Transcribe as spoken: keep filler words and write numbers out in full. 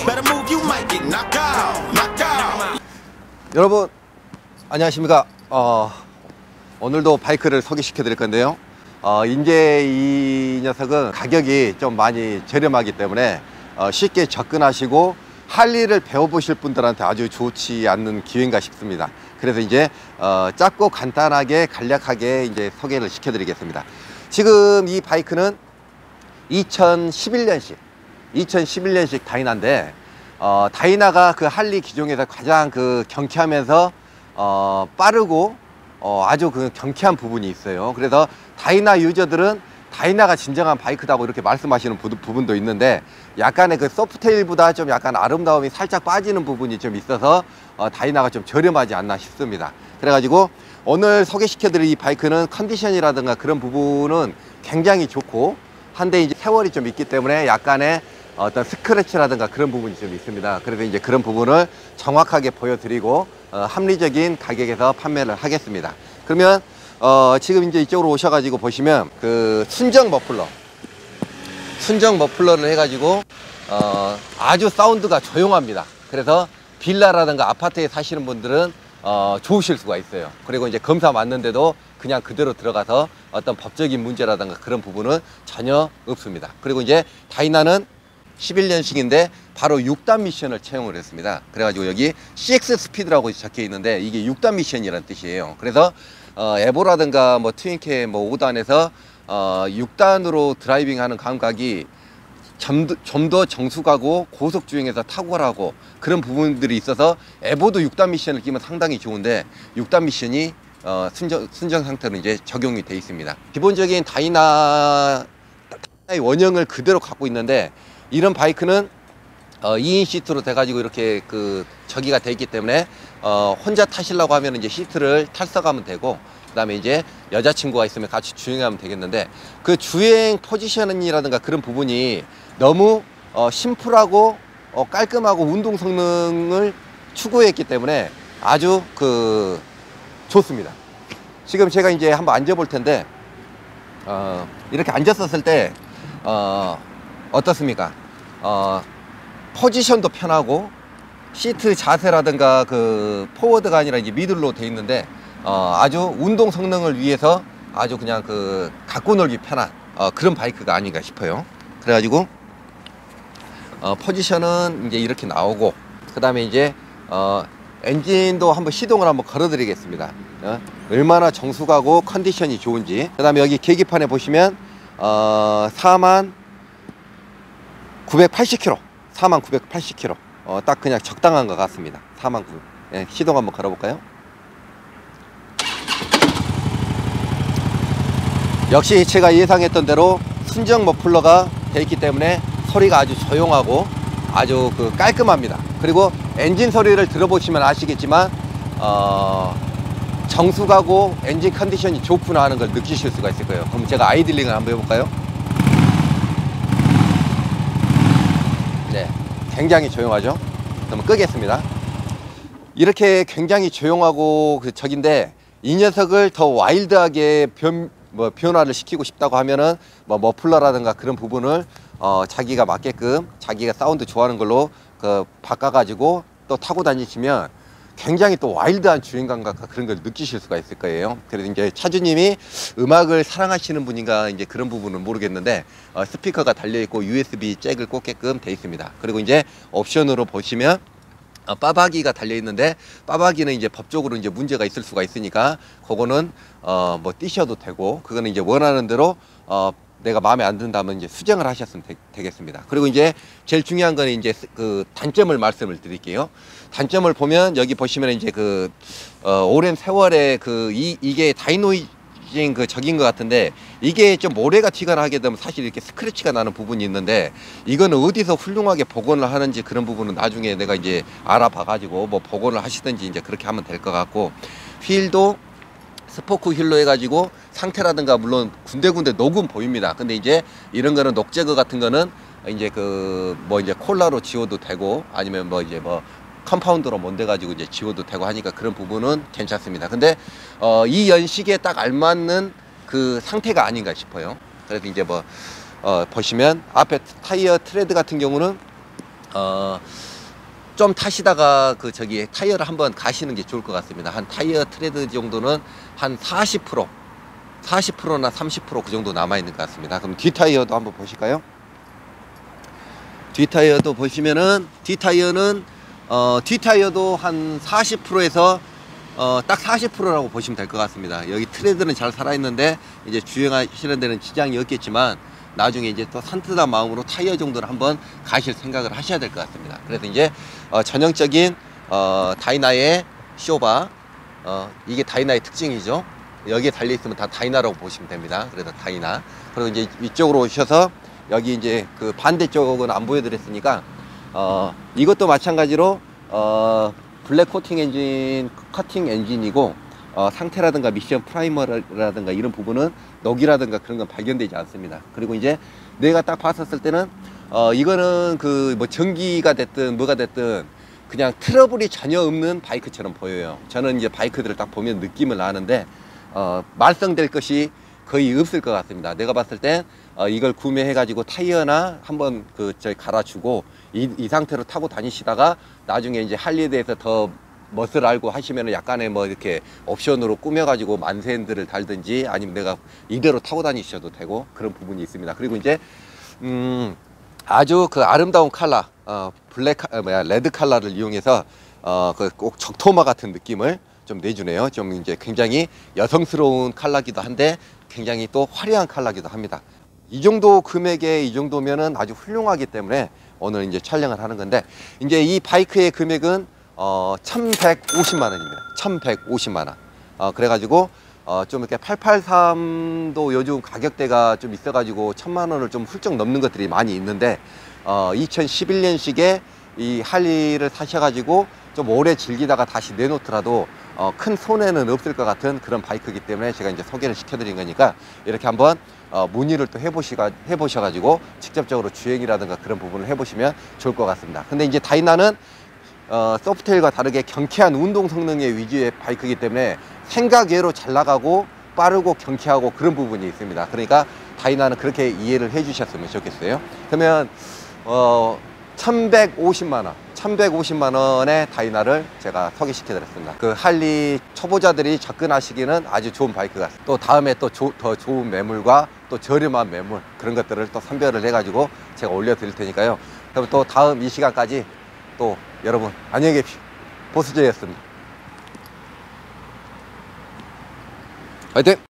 여러분 안녕하십니까. 어, 오늘도 바이크를 소개시켜 드릴 건데요. 어, 이제 이 녀석은 가격이 좀 많이 저렴하기 때문에 어, 쉽게 접근하시고 할리를 배워보실 분들한테 아주 좋지 않는 기회인가 싶습니다. 그래서 이제 어, 짧고 간단하게 간략하게 이제 소개를 시켜드리겠습니다. 지금 이 바이크는 이천십일 년식 이천십일 년식 다이나인데 어, 다이나가 그 할리 기종에서 가장 그 경쾌하면서 어, 빠르고 어, 아주 그 경쾌한 부분이 있어요. 그래서 다이나 유저들은 다이나가 진정한 바이크다고 이렇게 말씀하시는 부분도 있는데, 약간의 그 소프트테일보다 좀 약간 아름다움이 살짝 빠지는 부분이 좀 있어서 어, 다이나가 좀 저렴하지 않나 싶습니다. 그래가지고 오늘 소개시켜 드릴 이 바이크는 컨디션이라든가 그런 부분은 굉장히 좋고, 한데 이제 세월이 좀 있기 때문에 약간의 어떤 스크래치라든가 그런 부분이 좀 있습니다. 그래서 이제 그런 부분을 정확하게 보여드리고 어, 합리적인 가격에서 판매를 하겠습니다. 그러면 어, 지금 이제 이쪽으로 오셔가지고 보시면 그 순정 머플러 순정 머플러를 해가지고 어, 아주 사운드가 조용합니다. 그래서 빌라라든가 아파트에 사시는 분들은 어, 좋으실 수가 있어요. 그리고 이제 검사 맞는데도 그냥 그대로 들어가서 어떤 법적인 문제라든가 그런 부분은 전혀 없습니다. 그리고 이제 다이나는 십일 년식인데 바로 육 단 미션을 채용을 했습니다. 그래가지고 여기 씨엑스 스피드라고 적혀 있는데 이게 육 단 미션이라는 뜻이에요. 그래서 어, 에보라든가 뭐 트윈캐 뭐 오 단에서 어, 육 단으로 드라이빙하는 감각이 좀 더 정숙하고 고속 주행에서 탁월하고 그런 부분들이 있어서 에보도 육 단 미션을 끼면 상당히 좋은데 육 단 미션이 어, 순정, 순정 상태로 이제 적용이 되어 있습니다. 기본적인 다이나 의 원형을 그대로 갖고 있는데, 이런 바이크는 어, 이 인 시트로 돼가지고 이렇게 그 저기가 돼 있기 때문에 어, 혼자 타시려고 하면 이제 시트를 탈석하면 되고, 그 다음에 이제 여자친구가 있으면 같이 주행하면 되겠는데, 그 주행 포지션이라든가 그런 부분이 너무 어, 심플하고 어, 깔끔하고 운동 성능을 추구했기 때문에 아주 그 좋습니다. 지금 제가 이제 한번 앉아 볼 텐데 어, 이렇게 앉았었을 때 어, 어떻습니까? 어, 포지션도 편하고 시트 자세라든가 그 포워드가 아니라 이제 미들로 돼 있는데 어, 아주 운동 성능을 위해서 아주 그냥 그 갖고 놀기 편한 어, 그런 바이크가 아닌가 싶어요. 그래가지고 어, 포지션은 이제 이렇게 나오고, 그 다음에 이제 어, 엔진도 한번 시동을 한번 걸어 드리겠습니다. 어, 얼마나 정숙하고 컨디션이 좋은지. 그 다음에 여기 계기판에 보시면 어, 사만 구백팔십 킬로미터 사만 구백팔십 킬로미터 어, 딱 그냥 적당한 것 같습니다. 사만 구백. 예, 시동 한번 걸어볼까요? 역시 제가 예상했던 대로 순정 머플러가 되어 있기 때문에 소리가 아주 조용하고 아주 그 깔끔합니다. 그리고 엔진 소리를 들어보시면 아시겠지만 어, 정숙하고 엔진 컨디션이 좋구나 하는 걸 느끼실 수가 있을 거예요. 그럼 제가 아이들링을 한번 해볼까요? 네, 굉장히 조용하죠. 그럼 끄겠습니다. 이렇게 굉장히 조용하고 그 적인데, 이 녀석을 더 와일드하게 변, 뭐 변화를 시키고 싶다고 하면은 뭐 머플러라든가 그런 부분을 어, 자기가 맞게끔 자기가 사운드 좋아하는 걸로 그 바꿔가지고 또 타고 다니시면 굉장히 또 와일드한 주행 감각과 그런 걸 느끼실 수가 있을 거예요. 그래서 이제 차주님이 음악을 사랑하시는 분인가 이제 그런 부분은 모르겠는데 어, 스피커가 달려있고 유에스비 잭을 꽂게끔 되어 있습니다. 그리고 이제 옵션으로 보시면 어, 빠박이가 달려있는데, 빠박이는 이제 법적으로 이제 문제가 있을 수가 있으니까 그거는 어, 뭐 띄셔도 되고, 그거는 이제 원하는 대로 어, 내가 마음에 안 든다면 이제 수정을 하셨으면 되, 되겠습니다. 그리고 이제 제일 중요한 건 이제 그 단점을 말씀을 드릴게요. 단점을 보면 여기 보시면 이제 그 어, 오랜 세월에 그 이, 이게 다이노이징 그 적인 것 같은데, 이게 좀 모래가 튀거나 하게 되면 사실 이렇게 스크래치가 나는 부분이 있는데, 이거는 어디서 훌륭하게 복원을 하는지 그런 부분은 나중에 내가 이제 알아봐 가지고 뭐 복원을 하시든지 이제 그렇게 하면 될 것 같고, 휠도 스포크 휠로 해가지고 상태라든가 물론 군데군데 녹은 보입니다. 근데 이제 이런 거는 녹 제거 같은 거는 이제 그 뭐 이제 콜라로 지워도 되고, 아니면 뭐 이제 뭐 컴파운드로 mond해 가지고 이제 지워도 되고 하니까 그런 부분은 괜찮습니다. 근데 어, 이 연식에 딱 알맞는 그 상태가 아닌가 싶어요. 그래서 이제 뭐 어, 보시면 앞에 타이어 트레드 같은 경우는 어, 좀 타시다가 그 저기 타이어를 한번 가시는 게 좋을 것 같습니다. 한 타이어 트레드 정도는 한 사십 퍼센트, 사십 퍼센트나 삼십 퍼센트 그 정도 남아 있는 것 같습니다. 그럼 뒤 타이어도 한번 보실까요? 뒤 타이어도 보시면은 뒤 타이어는 어, 뒤 타이어도 한 사십 퍼센트에서 어, 딱 사십 퍼센트라고 보시면 될 것 같습니다. 여기 트레드는 잘 살아있는데 이제 주행하시는 데는 지장이 없겠지만 나중에 이제 또 산뜻한 마음으로 타이어 정도를 한번 가실 생각을 하셔야 될 것 같습니다. 그래서 이제 어, 전형적인 어, 다이나의 쇼바, 어, 이게 다이나의 특징이죠. 여기에 달려 있으면 다 다이나라고 보시면 됩니다. 그래서 다이나. 그리고 이제 위쪽으로 오셔서 여기 이제 그 반대쪽은 안 보여드렸으니까 어, 이것도 마찬가지로 어, 블랙 코팅 엔진, 커팅 엔진이고 어, 상태라든가 미션 프라이머라든가 이런 부분은 녹이라든가 그런 건 발견되지 않습니다. 그리고 이제 내가 딱 봤었을 때는 어, 이거는 그 뭐 전기가 됐든 뭐가 됐든 그냥 트러블이 전혀 없는 바이크처럼 보여요. 저는 이제 바이크들을 딱 보면 느낌을 나는데 어, 말썽될 것이 거의 없을 것 같습니다. 내가 봤을 땐 어, 이걸 구매해 가지고 타이어나 한번 그 저희 갈아주고 이, 이 상태로 타고 다니시다가 나중에 이제 할리에 대해서 더 멋을 알고 하시면은 약간의 뭐 이렇게 옵션으로 꾸며가지고 만세핸들을 달든지 아니면 내가 이대로 타고 다니셔도 되고 그런 부분이 있습니다. 그리고 이제 음 아주 그 아름다운 컬러, 어 블랙 어, 뭐야 레드 컬러를 이용해서 어 그 꼭 적토마 같은 느낌을 좀 내주네요. 좀 이제 굉장히 여성스러운 컬러기도 한데 굉장히 또 화려한 컬러기도 합니다. 이 정도 금액에 이 정도면은 아주 훌륭하기 때문에 오늘 이제 촬영을 하는 건데 이제 이 바이크의 금액은 어, 천백오십만 원입니다. 천백오십만 원. 어, 그래가지고, 어, 좀 이렇게 팔팔삼도 요즘 가격대가 좀 있어가지고, 천만 원을 좀 훌쩍 넘는 것들이 많이 있는데, 어, 이천십일 년식에 이 할리를 사셔가지고, 좀 오래 즐기다가 다시 내놓더라도, 어, 큰 손해는 없을 것 같은 그런 바이크이기 때문에 제가 이제 소개를 시켜드린 거니까, 이렇게 한번, 어, 문의를 또 해보시가, 해보셔가지고, 직접적으로 주행이라든가 그런 부분을 해보시면 좋을 것 같습니다. 근데 이제 다이나는 어, 소프트웨어가 다르게 경쾌한 운동 성능의 위주의 바이크이기 때문에 생각 외로 잘 나가고 빠르고 경쾌하고 그런 부분이 있습니다. 그러니까 다이나는 그렇게 이해를 해 주셨으면 좋겠어요. 그러면 어, 천백오십만 원 천백오십만 원의 다이나를 제가 소개시켜 드렸습니다. 그 할리 초보자들이 접근하시기는 아주 좋은 바이크 같습니다. 또 다음에 또 더 좋은 매물과 또 저렴한 매물 그런 것들을 또 선별을 해 가지고 제가 올려 드릴 테니까요. 그럼 또 다음 이 시간까지 또 여러분 안녕히 계십시오. 보스제이였습니다. 화이팅!